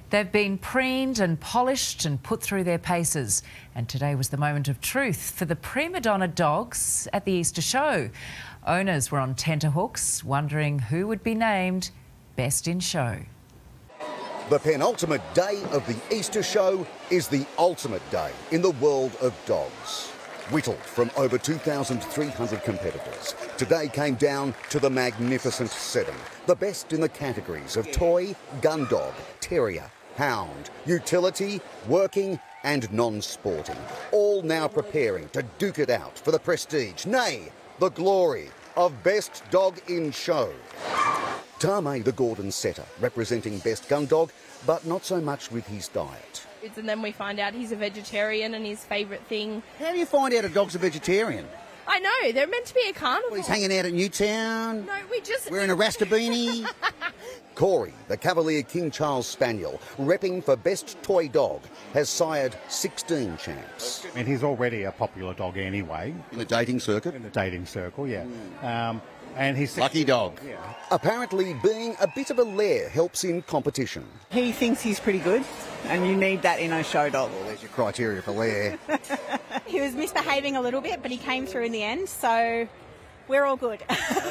They've been preened and polished and put through their paces. And today was the moment of truth for the prima donna dogs at the Easter show. Owners were on tenterhooks, wondering who would be named Best in Show. The penultimate day of the Easter show is the ultimate day in the world of dogs. Whittled from over 2,300 competitors, today came down to the magnificent 7, the best in the categories of toy, gun dog, terrier, hound, utility, working and non-sporting, all now preparing to duke it out for the prestige, nay, the glory of Best Dog in Show. Tame the Gordon setter, representing Best Gun Dog, but not so much with his diet. And then we find out he's a vegetarian and his favourite thing. How do you find out a dog's a vegetarian? I know, they're meant to be a carnivore. Well, he's hanging out at Newtown. No, we just... Wearing a Rasta beanie. Corey, the Cavalier King Charles Spaniel, repping for Best Toy Dog, has sired 16 champs. And he's already a popular dog anyway. In the dating circuit? In the dating circle, yeah. And he's... Lucky dog. Yeah. Apparently being a bit of a lair helps in competition. He thinks he's pretty good, and you need that in a show dog. Well, there's your criteria for lair. He was misbehaving a little bit, but he came through in the end, so we're all good.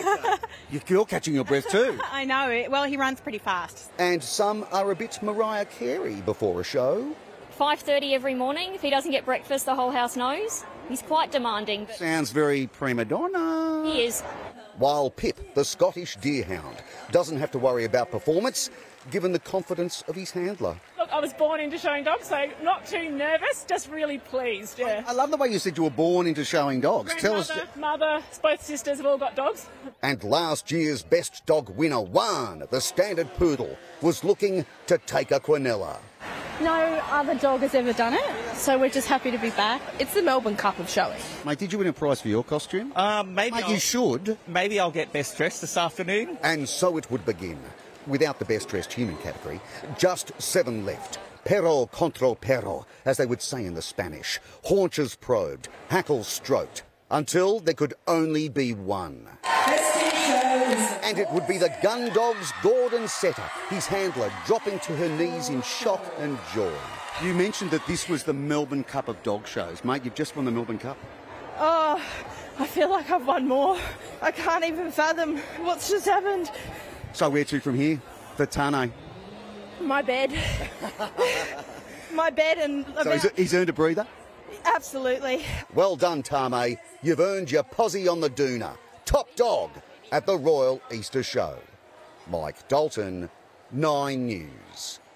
You're catching your breath too. I know. Well, he runs pretty fast. And some are a bit Mariah Carey before a show. 5:30 every morning. If he doesn't get breakfast, the whole house knows. He's quite demanding. Sounds very prima donna. He is. While Pip, the Scottish deerhound, doesn't have to worry about performance, given the confidence of his handler. Look, I was born into showing dogs, so not too nervous, just really pleased, yeah. I love the way you said you were born into showing dogs. Tell us. Mother, both sisters have all got dogs. And last year's Best Dog winner, Juan, the Standard Poodle, was looking to take a quinella. No other dog has ever done it, so we're just happy to be back. It's the Melbourne Cup of showing. Mate, did you win a prize for your costume? Maybe Mate, you should. Maybe I'll get best dressed this afternoon. And so it would begin. Without the best dressed human category, just 7 left. Perro contra perro, as they would say in the Spanish. Haunches probed, hackles stroked, until there could only be one. And it would be the gun dog's Gordon setter, his handler dropping to her knees in shock and joy. You mentioned that this was the Melbourne Cup of dog shows. Mate, you've just won the Melbourne Cup. Oh, I feel like I've won more. I can't even fathom what's just happened. So where to from here for Tane? My bed. My bed and... So he's earned a breather? Absolutely. Well done, Tame. You've earned your posse on the doona. Top dog at the Royal Easter Show. Mike Dalton, 9 News.